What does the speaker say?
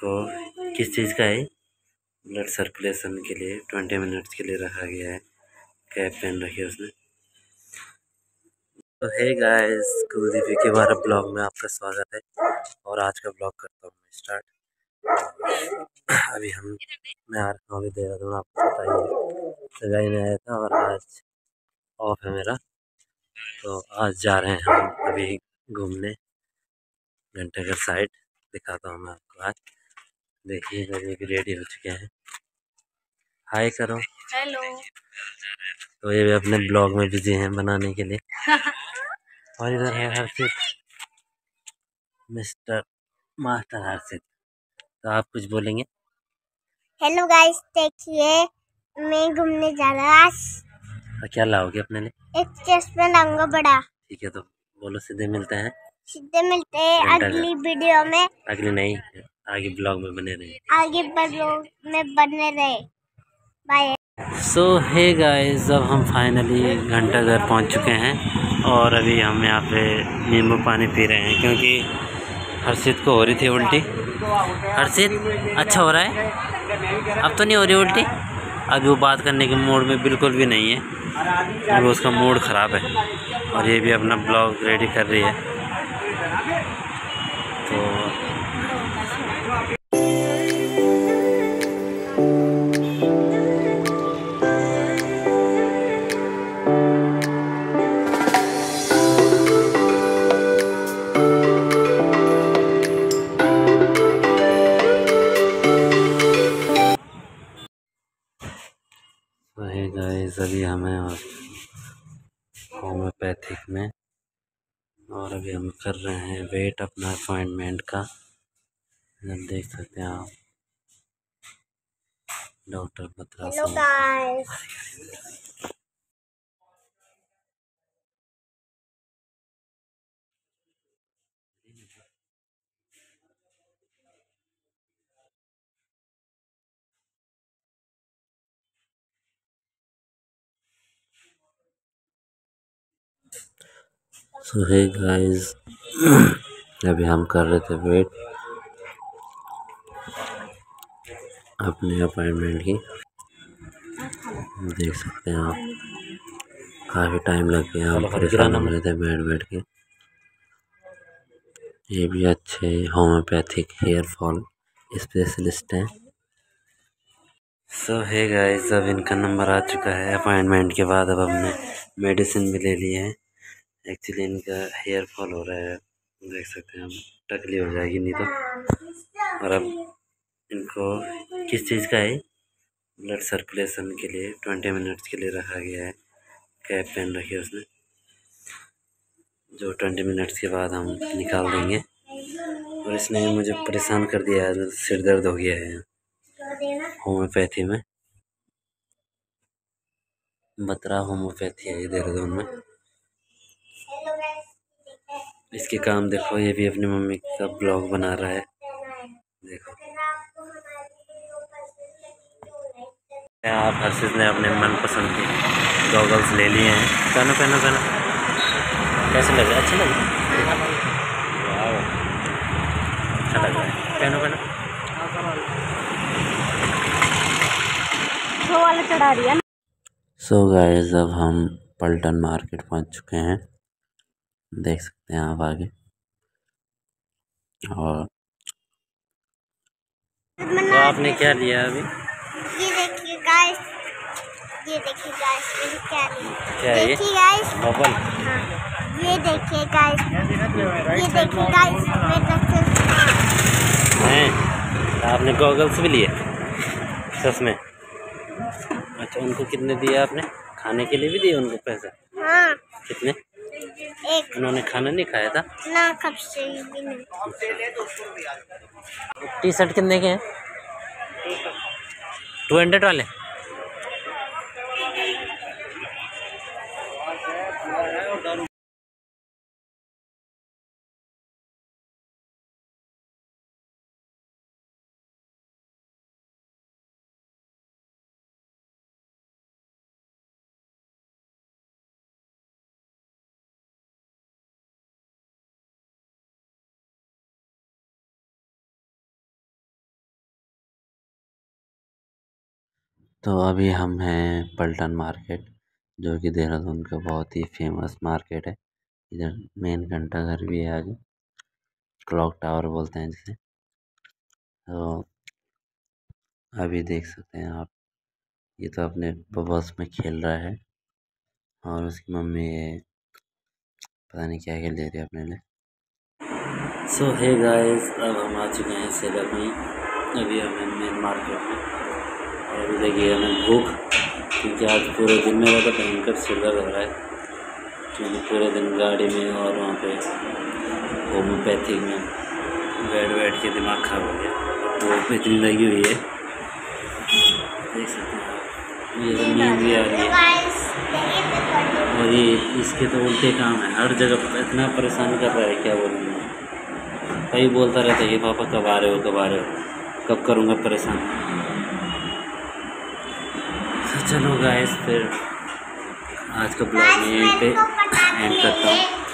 इनको किस चीज़ का है, ब्लड सर्कुलेशन के लिए 20 मिनट्स के लिए रखा गया है। कैप पहन रखी है उसने। तो है गाइस, कुलदीप के बारे ब्लॉग में आपका स्वागत है और आज का ब्लॉग करता हूँ मैं स्टार्ट। अभी मैं आ रहा हूँ अभी देहरादून, आपको पता ही है। सगाई में आया था और आज ऑफ है मेरा, तो आज जा रहे हैं हम अभी घूमने घंटाघर साइड। दिखाता हूँ मैं आपको आज। देखिए इधर भी रेडी हो चुके हैं। हाय करो, हेलो। तो ये भी अपने ब्लॉग में बिजी हैं बनाने के लिए। और इधर है हर्षित, मिस्टर मास्टर हर्षित। तो आप कुछ बोलेंगे? हेलो गाइस, देखिए मैं घूमने जा रहा हूँ। तो क्या लाओगे अपने लिए? एक चश्मा लाऊंगा बड़ा। ठीक है, तो बोलो, सीधे मिलते हैं। सीधे मिलते हैं अगली वीडियो में। अगली नहीं, आगे ब्लॉग में बने रहे। आगे ब्लॉग में बने रहे। बाय। सो हे गाइस, अब हम फाइनली घंटाघर पहुंच चुके हैं और अभी हम यहाँ पे नींबू पानी पी रहे हैं क्योंकि हर्षित को हो रही थी उल्टी। हर्षित, अच्छा हो रहा है? अब तो नहीं हो रही उल्टी? अभी वो बात करने के मूड में बिल्कुल भी नहीं है, अभी उसका मूड ख़राब है। और ये भी अपना ब्लॉग रेडी कर रही है। तो वही गाइस, अभी हमें और होम्योपैथिक में, और अभी हम कर रहे हैं वेट अपना अपॉइंटमेंट का। देख सकते हैं आप, doctor Batra. Hello guys. So hey guys, अभी हम कर रहे थे वेट अपने अपॉइंटमेंट की। देख सकते हैं आप, काफ़ी टाइम लग गया, हम परेशान हो रहे थे बैठ के। ये भी अच्छे होम्योपैथिक हेयर फॉल स्पेशलिस्ट हैं। सो हे गाइस, अब इनका नंबर आ चुका है अपॉइंटमेंट के बाद। अब हमने मेडिसिन भी ले ली है। एक्चुअली इनका हेयर फॉल हो रहा है, देख सकते हैं हम, टकली हो जाएगी नहीं तो। और अब इनको किस चीज़ का है, ब्लड सर्कुलेशन के लिए 20 मिनट्स के लिए रखा गया है। कैप पहन रखी है उसने, जो 20 मिनट्स के बाद हम निकाल देंगे। और इसने मुझे परेशान कर दिया है, सिर दर्द हो गया है। होम्योपैथी में, बत्रा होम्योपैथी है देहरादून में। इसके काम देखो, ये भी अपनी मम्मी का ब्लॉग बना रहा है। देखो आप, हर्षित ने अपने मनपसंद के गॉगल्स ले लिए हैं। पहनो पहनो पहनो, कैसे लग रहा है? अच्छा लग रहा है, अच्छा लग रहा है। पहनो पहनो। चढ़ा रही है। सो गाइस, अब हम पलटन मार्केट पहुंच चुके हैं, देख सकते हैं आप आगे। और तो आपने क्या लिया अभी? ये देखिए गाइस, ये देखिए गाइस, मैंने क्या लिया। क्या है ये? देखिए गाइस, बबल। हाँ, ये देखिए गाइस, ये देखिए गाइस, हैं, आपने गॉगल्स भी लिए चश्मे? अच्छा, उनको कितने दिए आपने? खाने के लिए भी दिए उनको पैसे? हाँ। कितने? एक। उन्होंने खाना नहीं खाया था ना, कब से भी नहीं। टी शर्ट कितने के हैं? 200 वाले। तो अभी हम हैं पलटन मार्केट, जो कि देहरादून का बहुत ही फेमस मार्केट है। इधर मेन घंटाघर भी है आगे, क्लॉक टावर बोलते हैं जिसे। तो अभी देख सकते हैं आप, ये तो अपने बबल्स में खेल रहा है और उसकी मम्मी ये पता नहीं क्या क्या ले रही है अपने लिए। सो हे गाइस, अब हम आ चुके हैं सेलर में। अभी हम हैं मेन मार्केट में और अभी देखिए हमें भूख, क्योंकि आज पूरे दिन मेरा तो भयंकर सिरदर्द हो रहा है, क्योंकि पूरे दिन गाड़ी में और वहाँ पे होम्योपैथिक में बैठ के दिमाग खराब हो गया। भूख इतनी लगी हुई है, देख सकते हैं आप। ये तो नींद भी आ रही है गाइस देखिए तो और ये इसके तो उल्टे काम है, हर जगह इतना परेशान कर रहा है क्या बोलूँ। कहीं बोलता रहता है कि पापा कब आ रहे हो, कब आ रहे हो, कब करूँगा परेशान। तो चलो गाइस, फिर आज का ब्लॉग में यहीं पे एंड करता हूँ।